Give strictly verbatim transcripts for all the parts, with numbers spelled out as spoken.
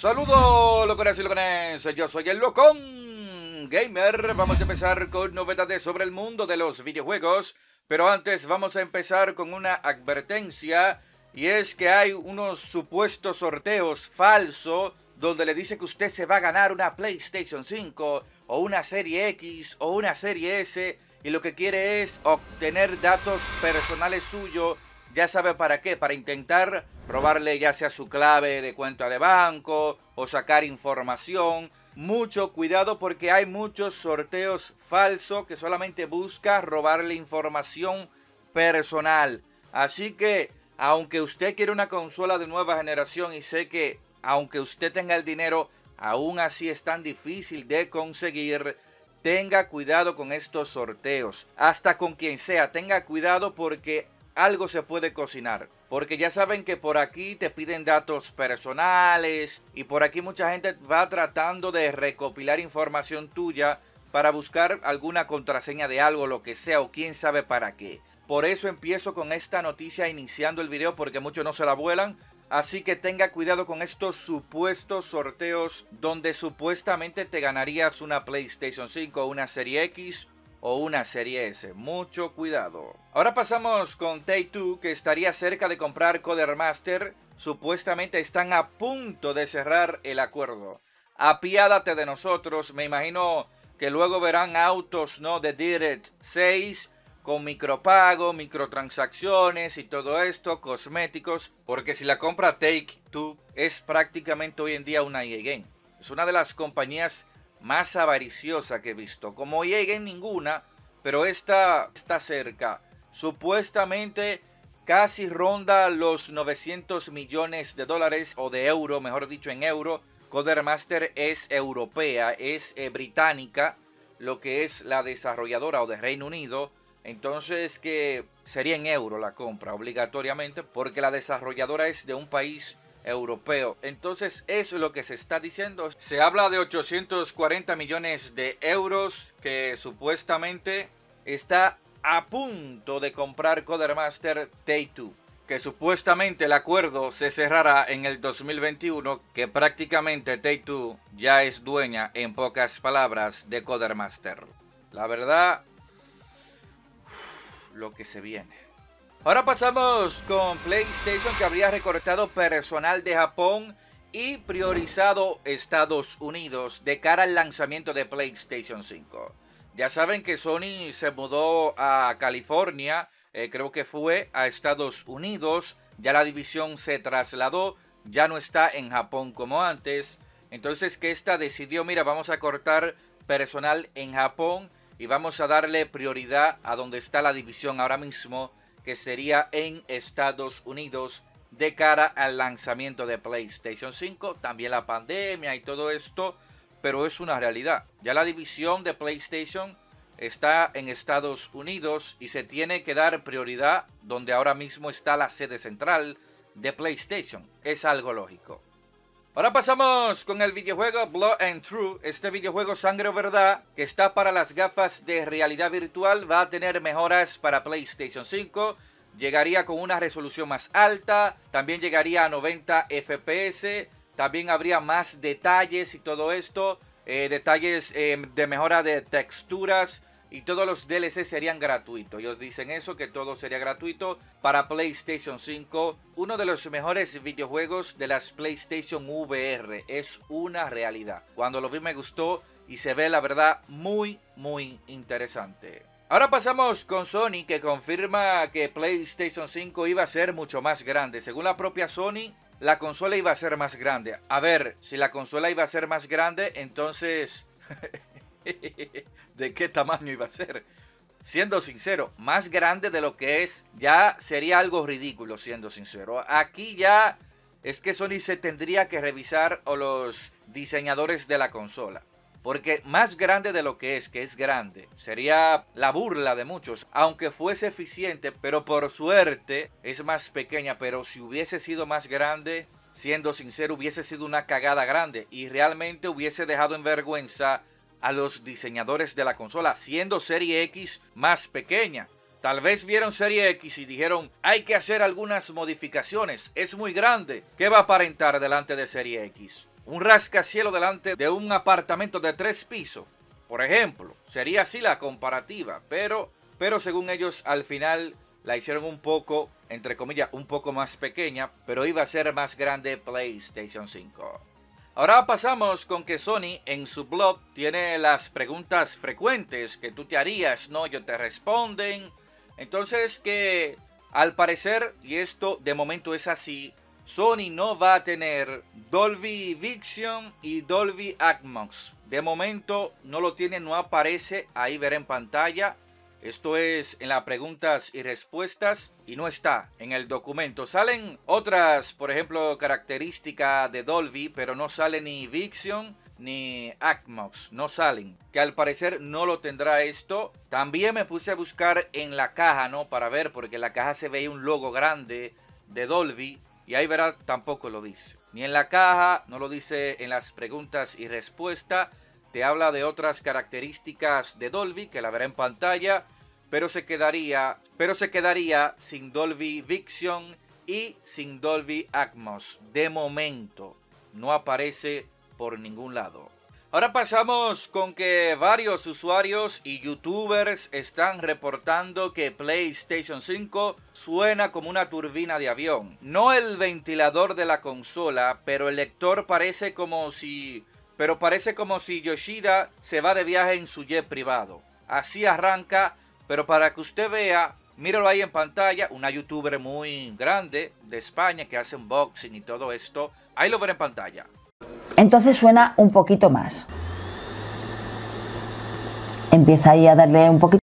Saludos locones y locones, yo soy el Locón Gamer. Vamos a empezar con novedades sobre el mundo de los videojuegos, pero antes vamos a empezar con una advertencia, y es que hay unos supuestos sorteos falsos donde le dice que usted se va a ganar una PlayStation cinco o una Serie X o una Serie S, y lo que quiere es obtener datos personales suyos. Ya sabe para qué, para intentar robarle ya sea su clave de cuenta de banco o sacar información. Mucho cuidado porque hay muchos sorteos falsos que solamente busca robarle información personal. Así que, aunque usted quiere una consola de nueva generación, y sé que aunque usted tenga el dinero, aún así es tan difícil de conseguir, tenga cuidado con estos sorteos. Hasta con quien sea, tenga cuidado porque algo se puede cocinar, porque ya saben que por aquí te piden datos personales y por aquí mucha gente va tratando de recopilar información tuya para buscar alguna contraseña de algo, lo que sea, o quién sabe para qué. Por eso empiezo con esta noticia iniciando el video, porque muchos no se la vuelan. Así que tenga cuidado con estos supuestos sorteos donde supuestamente te ganarías una PlayStation cinco, una Serie X o una Serie S. Mucho cuidado. Ahora pasamos con Take Two, que estaría cerca de comprar Codemaster. Supuestamente están a punto de cerrar el acuerdo. Apiádate de nosotros. Me imagino que luego verán autos, ¿no?, de Direct seis con micropago, microtransacciones y todo esto, cosméticos, porque si la compra Take Two es prácticamente hoy en día una E A Game. Es una de las compañías más avariciosa que he visto. Como E A Game ninguna, pero esta está cerca. Supuestamente casi ronda los novecientos millones de dólares, o de euro, mejor dicho en euro. Codemaster es europea, es eh, británica, lo que es la desarrolladora, o de Reino Unido. Entonces que sería en euro la compra obligatoriamente, porque la desarrolladora es de un país europeo. Entonces eso es lo que se está diciendo. Se habla de ochocientos cuarenta millones de euros que supuestamente está a punto de comprar Codemaster Take Two, que supuestamente el acuerdo se cerrará en el dos mil veintiuno, que prácticamente Take Two ya es dueña, en pocas palabras, de Codemaster. La verdad, lo que se viene. Ahora pasamos con PlayStation, que habría recortado personal de Japón y priorizado Estados Unidos de cara al lanzamiento de PlayStation cinco. Ya saben que Sony se mudó a California, eh, creo que fue a Estados Unidos, ya la división se trasladó, ya no está en Japón como antes. Entonces que esta decidió, mira, vamos a cortar personal en Japón y vamos a darle prioridad a donde está la división ahora mismo, que sería en Estados Unidos, de cara al lanzamiento de PlayStation cinco. También la pandemia y todo esto, pero es una realidad. Ya la división de PlayStation está en Estados Unidos y se tiene que dar prioridad donde ahora mismo está la sede central de PlayStation. Es algo lógico. Ahora pasamos con el videojuego Blood and Truth. Este videojuego Sangre o Verdad, que está para las gafas de realidad virtual, va a tener mejoras para PlayStation cinco. Llegaría con una resolución más alta, también llegaría a noventa F P S, también habría más detalles y todo esto, eh, detalles eh, de mejora de texturas, y todos los D L C serían gratuitos. Ellos dicen eso, que todo sería gratuito para PlayStation cinco. Uno de los mejores videojuegos de las PlayStation V R. Es una realidad. Cuando lo vi me gustó y se ve, la verdad, muy, muy interesante. Ahora pasamos con Sony, que confirma que PlayStation cinco iba a ser mucho más grande. Según la propia Sony, la consola iba a ser más grande. A ver, si la consola iba a ser más grande, entonces ¿de qué tamaño iba a ser? Siendo sincero, más grande de lo que es ya sería algo ridículo, siendo sincero. Aquí ya es que Sony se tendría que revisar, o los diseñadores de la consola, porque más grande de lo que es, que es grande, sería la burla de muchos, aunque fuese eficiente, pero por suerte es más pequeña. Pero si hubiese sido más grande, siendo sincero, hubiese sido una cagada grande y realmente hubiese dejado en vergüenza a los diseñadores de la consola, siendo Serie X más pequeña. Tal vez vieron Serie X y dijeron, hay que hacer algunas modificaciones, es muy grande, ¿qué va a aparentar delante de Serie X? un rascacielos delante de un apartamento de tres pisos. Por ejemplo, sería así la comparativa, pero, pero según ellos al final la hicieron un poco, entre comillas, un poco más pequeña, pero iba a ser más grande PlayStation cinco. Ahora pasamos con que Sony en su blog tiene las preguntas frecuentes que tú te harías, ¿no? Ellos te responden. Entonces que al parecer, y esto de momento es así, Sony no va a tener Dolby Vision y Dolby Atmos. De momento no lo tiene, no aparece, ahí verá en pantalla. Esto es en las preguntas y respuestas y no está en el documento. Salen otras, por ejemplo, características de Dolby, pero no sale ni Vision ni Atmos, no salen. Que al parecer no lo tendrá esto. También me puse a buscar en la caja, ¿no? Para ver, porque en la caja se veía un logo grande de Dolby y ahí verá, tampoco lo dice. Ni en la caja, no lo dice en las preguntas y respuestas. Te habla de otras características de Dolby que la verá en pantalla, pero se quedaría, pero se quedaría sin Dolby Vision y sin Dolby Atmos. De momento no aparece por ningún lado. Ahora pasamos con que varios usuarios y youtubers están reportando que PlayStation cinco suena como una turbina de avión. No el ventilador de la consola, pero el lector parece como si... Pero parece como si Yoshida se va de viaje en su jet privado. Así arranca, pero para que usted vea, míralo ahí en pantalla, una youtuber muy grande de España que hace unboxing y todo esto. Ahí lo veré en pantalla. Entonces suena un poquito más. Empieza ahí a darle un poquito.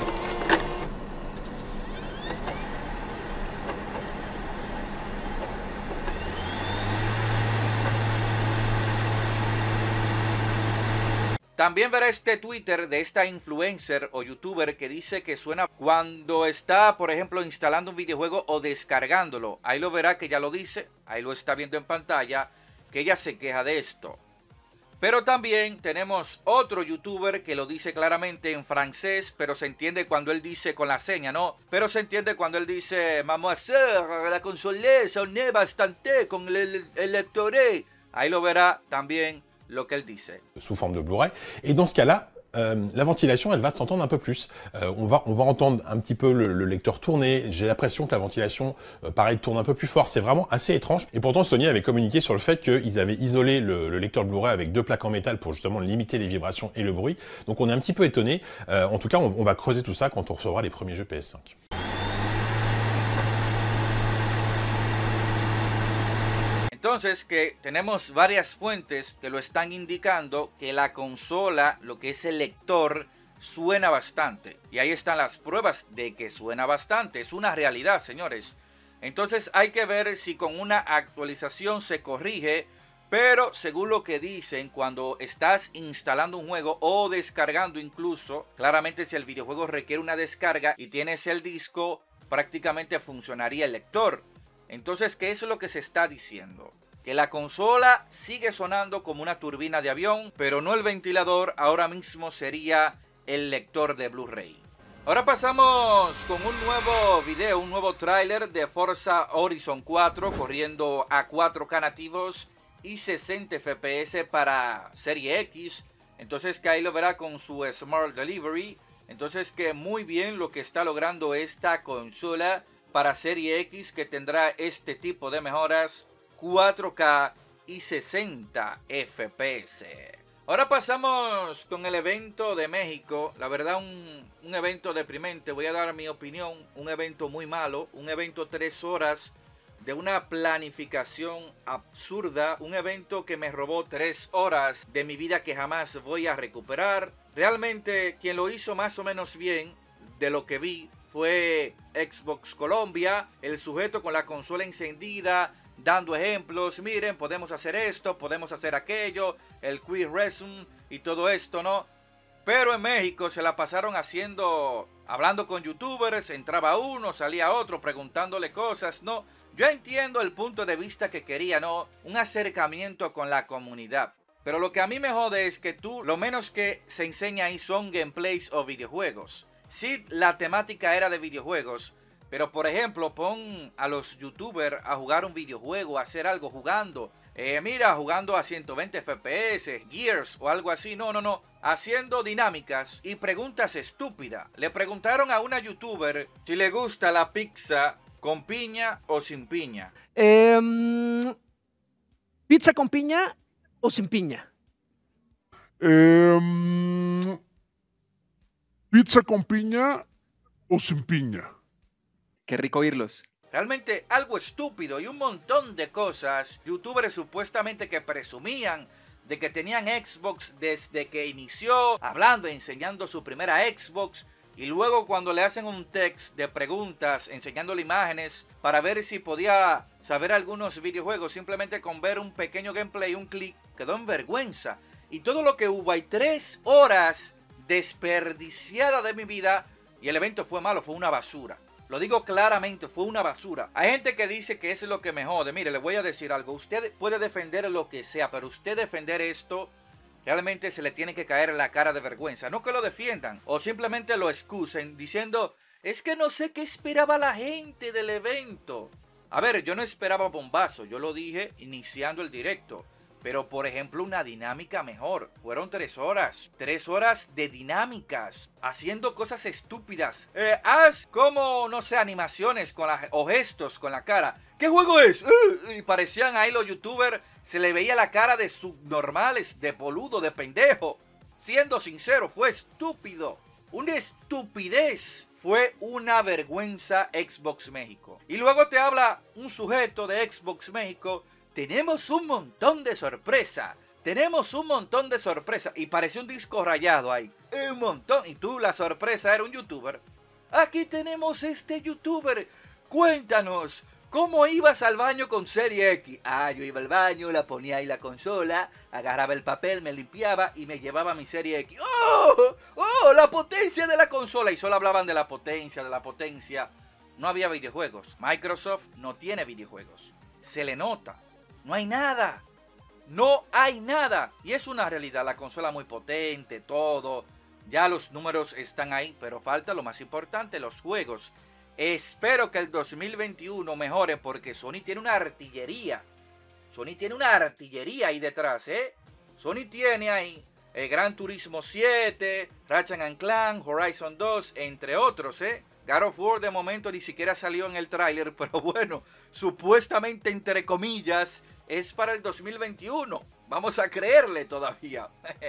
También verá este Twitter de esta influencer o youtuber que dice que suena cuando está, por ejemplo, instalando un videojuego o descargándolo. Ahí lo verá que ya lo dice, ahí lo está viendo en pantalla, que ella se queja de esto. Pero también tenemos otro youtuber que lo dice claramente en francés, pero se entiende cuando él dice con la seña, ¿no? Pero se entiende cuando él dice, mademoiselle, la console sonne bastante con el, el lector. Ahí lo verá también lo que él dice. Sous forme de Blu-ray. Et dans ce cas-là, euh, la ventilation, elle va s'entendre un peu plus. Euh, on, va, on va entendre un petit peu le, le lecteur tourner. J'ai l'impression que la ventilation, euh, pareil, tourne un peu plus fort. C'est vraiment assez étrange. Et pourtant, Sony avait communiqué sur le fait qu'ils avaient isolé le, le lecteur de Blu-ray avec deux plaques en métal pour justement limiter les vibrations et le bruit. Donc on est un petit peu étonné. Euh, en tout cas, on, on va creuser tout ça quand on recevra les premiers jeux P S cinq. Entonces que tenemos varias fuentes que lo están indicando que la consola, lo que es el lector, suena bastante. Y ahí están las pruebas de que suena bastante. Es una realidad, señores. Entonces hay que ver si con una actualización se corrige. Pero según lo que dicen, cuando estás instalando un juego o descargando incluso, claramente si el videojuego requiere una descarga y tienes el disco, prácticamente funcionaría el lector. Entonces, ¿qué es lo que se está diciendo? Que la consola sigue sonando como una turbina de avión, pero no el ventilador, ahora mismo sería el lector de Blu-ray. Ahora pasamos con un nuevo video, un nuevo tráiler de Forza Horizon cuatro corriendo a cuatro K nativos y sesenta F P S para Serie X. Entonces que ahí lo verá con su Smart Delivery. Entonces que muy bien lo que está logrando esta consola para Serie X, que tendrá este tipo de mejoras, cuatro K y sesenta F P S. Ahora pasamos con el evento de México. La verdad, un, un evento deprimente. Voy a dar mi opinión. Un evento muy malo. Un evento tres horas de una planificación absurda. Un evento que me robó tres horas de mi vida que jamás voy a recuperar. Realmente, quien lo hizo más o menos bien, de lo que vi, fue Xbox Colombia, el sujeto con la consola encendida, dando ejemplos, miren, podemos hacer esto, podemos hacer aquello, el Quick Resume y todo esto, ¿no? Pero en México se la pasaron haciendo, hablando con youtubers, entraba uno, salía otro, preguntándole cosas, ¿no? Yo entiendo el punto de vista que quería, ¿no? Un acercamiento con la comunidad. Pero lo que a mí me jode es que tú, lo menos que se enseña ahí son gameplays o videojuegos. Sí, la temática era de videojuegos, pero por ejemplo, pon a los youtubers a jugar un videojuego, a hacer algo jugando. eh, mira, jugando a ciento veinte F P S, Gears o algo así. No, no, no. Haciendo dinámicas y preguntas estúpidas. Le preguntaron a una youtuber si le gusta la pizza con piña o sin piña. Eh, ¿Pizza con piña o sin piña? Eh, ¿Pizza con piña o sin piña? Qué rico oírlos. Realmente algo estúpido y un montón de cosas. Youtubers supuestamente que presumían de que tenían Xbox desde que inició, hablando, enseñando su primera Xbox. Y luego cuando le hacen un text de preguntas, enseñándole imágenes para ver si podía saber algunos videojuegos, simplemente con ver un pequeño gameplay, un clic, quedó en vergüenza. Y todo lo que hubo, hay tres horas desperdiciadas de mi vida y el evento fue malo, fue una basura. Lo digo claramente, fue una basura. Hay gente que dice que eso es lo que me jode. Mire, le voy a decir algo. Usted puede defender lo que sea, pero usted defender esto, realmente se le tiene que caer en la cara de vergüenza. No que lo defiendan o simplemente lo excusen diciendo, es que no sé qué esperaba la gente del evento. A ver, yo no esperaba bombazo, yo lo dije iniciando el directo. Pero, por ejemplo, una dinámica mejor. Fueron tres horas. Tres horas de dinámicas. Haciendo cosas estúpidas. Eh, haz como, no sé, animaciones con la, o gestos con la cara. ¿Qué juego es? Uh, y parecían ahí los youtubers. Se le veía la cara de subnormales, de boludo, de pendejo. Siendo sincero, fue estúpido. Una estupidez. Fue una vergüenza Xbox México. Y luego te habla un sujeto de Xbox México. Tenemos un montón de sorpresa. Tenemos un montón de sorpresa. Y pareció un disco rayado ahí. Un montón. Y tú, la sorpresa era un youtuber. Aquí tenemos este youtuber. Cuéntanos, ¿cómo ibas al baño con Serie X? Ah, yo iba al baño, la ponía ahí la consola, agarraba el papel, me limpiaba y me llevaba mi Serie X. ¡Oh! ¡Oh! La potencia de la consola. Y solo hablaban de la potencia, de la potencia. No había videojuegos. Microsoft no tiene videojuegos. Se le nota. No hay nada. No hay nada. Y es una realidad. La consola muy potente, todo. Ya los números están ahí. Pero falta lo más importante, los juegos. Espero que el dos mil veintiuno mejore porque Sony tiene una artillería. Sony tiene una artillería ahí detrás, ¿eh? Sony tiene ahí el Gran Turismo siete, Ratchet and Clank, Horizon dos, entre otros, ¿eh? God of War de momento ni siquiera salió en el tráiler, pero bueno, supuestamente entre comillas es para el dos mil veintiuno. Vamos a creerle todavía.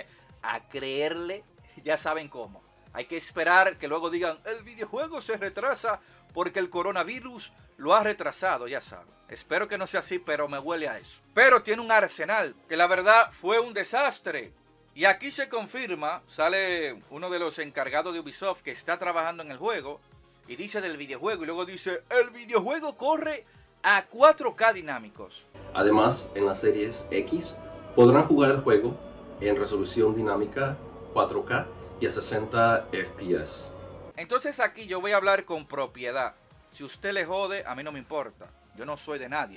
A creerle, ya saben cómo. Hay que esperar que luego digan, el videojuego se retrasa porque el coronavirus lo ha retrasado, ya saben. Espero que no sea así, pero me huele a eso. Pero tiene un arsenal, que la verdad fue un desastre. Y aquí se confirma, sale uno de los encargados de Ubisoft que está trabajando en el juego, y dice del videojuego, y luego dice, el videojuego corre a cuatro K dinámicos. Además, en las series X podrán jugar el juego en resolución dinámica cuatro K y a sesenta F P S. Entonces aquí yo voy a hablar con propiedad. Si usted le jode, a mí no me importa. Yo no soy de nadie.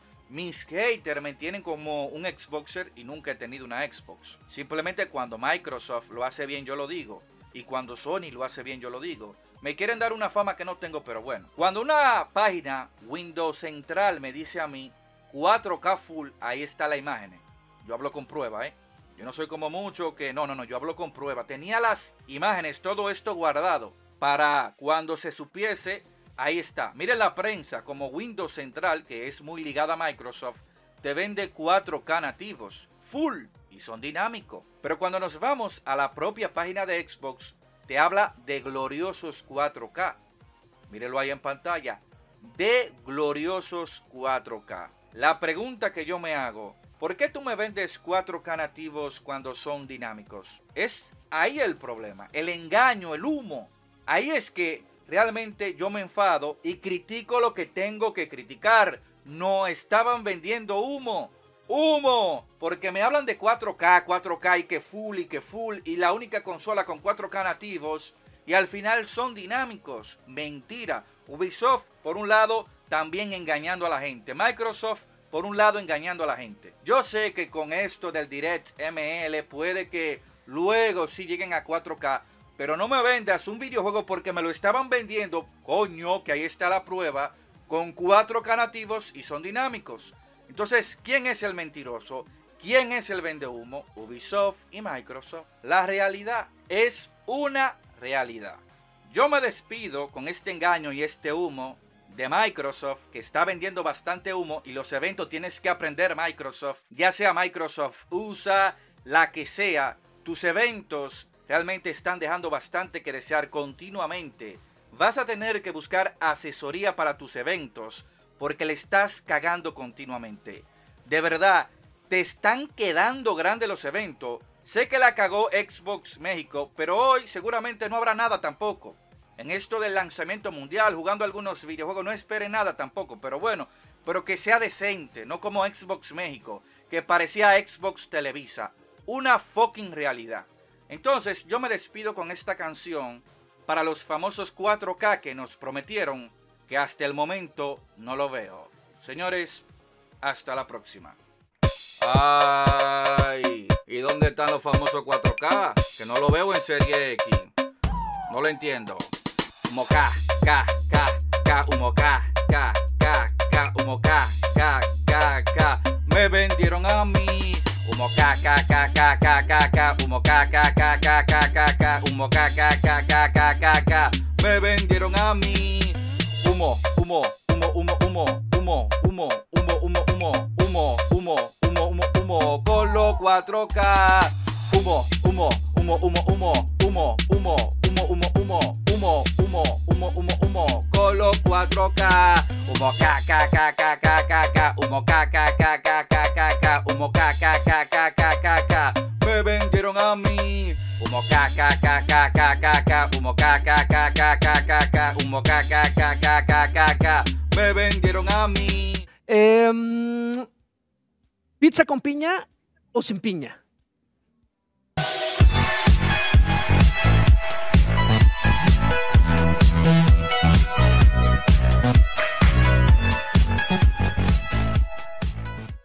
Mis haters me tienen como un Xboxer y nunca he tenido una Xbox. Simplemente cuando Microsoft lo hace bien yo lo digo. Y cuando Sony lo hace bien yo lo digo. Me quieren dar una fama que no tengo, pero bueno. Cuando una página Windows Central me dice a mí cuatro K full, ahí está la imagen. Yo hablo con prueba, ¿eh? Yo no soy como mucho que... No, no, no, yo hablo con prueba. Tenía las imágenes, todo esto guardado para cuando se supiese... Ahí está. Miren la prensa, como Windows Central, que es muy ligada a Microsoft, te vende cuatro K nativos, full, y son dinámicos. Pero cuando nos vamos a la propia página de Xbox, te habla de gloriosos cuatro K. Mírenlo ahí en pantalla. De gloriosos cuatro K. La pregunta que yo me hago, ¿por qué tú me vendes cuatro K nativos cuando son dinámicos? Es ahí el problema, el engaño, el humo. Ahí es que... realmente yo me enfado y critico lo que tengo que criticar. No estaban vendiendo humo. ¡Humo! Porque me hablan de cuatro K, cuatro K y que full y que full. Y la única consola con cuatro K nativos. Y al final son dinámicos. Mentira. Ubisoft, por un lado, también engañando a la gente. Microsoft, por un lado, engañando a la gente. Yo sé que con esto del DirectML puede que luego sí lleguen a cuatro K. Pero no me vendas un videojuego porque me lo estaban vendiendo, coño, que ahí está la prueba, con cuatro K nativos y son dinámicos. Entonces, ¿quién es el mentiroso? ¿Quién es el vendehumo? Ubisoft y Microsoft. La realidad es una realidad. Yo me despido con este engaño y este humo de Microsoft, que está vendiendo bastante humo, y los eventos tienes que aprender Microsoft, ya sea Microsoft U S A, la que sea, tus eventos realmente están dejando bastante que desear continuamente. Vas a tener que buscar asesoría para tus eventos, porque le estás cagando continuamente. De verdad, te están quedando grandes los eventos. Sé que la cagó Xbox México, pero hoy seguramente no habrá nada tampoco. En esto del lanzamiento mundial, jugando algunos videojuegos, no espere nada tampoco. Pero bueno, pero que sea decente, no como Xbox México, que parecía Xbox Televisa. Una fucking realidad. Entonces, yo me despido con esta canción para los famosos cuatro K que nos prometieron, que hasta el momento no lo veo. Señores, hasta la próxima. Ay, ¿y dónde están los famosos cuatro K? Que no lo veo en Serie X. No lo entiendo. Humo K, K, K, K, humo K, K, K, K, humo K, K, K, K. Me vendieron a mí. Humo K, K, K, K, K, K, K, humo K, K, K, K, K, K, K, humo K, K, K, K, K, K, K. Me vendieron a mí. Humo, humo, humo, humo, humo, humo, humo, humo, humo, humo, humo, humo, humo, humo, humo, con los cuatro K. Humo, humo, humo, humo, humo, humo, humo, humo, humo, humo, humo, humo, humo, humo, humo, con los cuatro K. Humo K, K, K, K, K, K, K, humo K, K, K, K, K, K, K, humo K, K, K, K, K, K, K. Me vendieron a mí. Humo K, K, K, K, K, K, K, humo K, K, K, K, K, K, K, humo K, K, K, K, K, K, K. Me vendieron a mí. Em, ¿Pizza con piña o sin piña?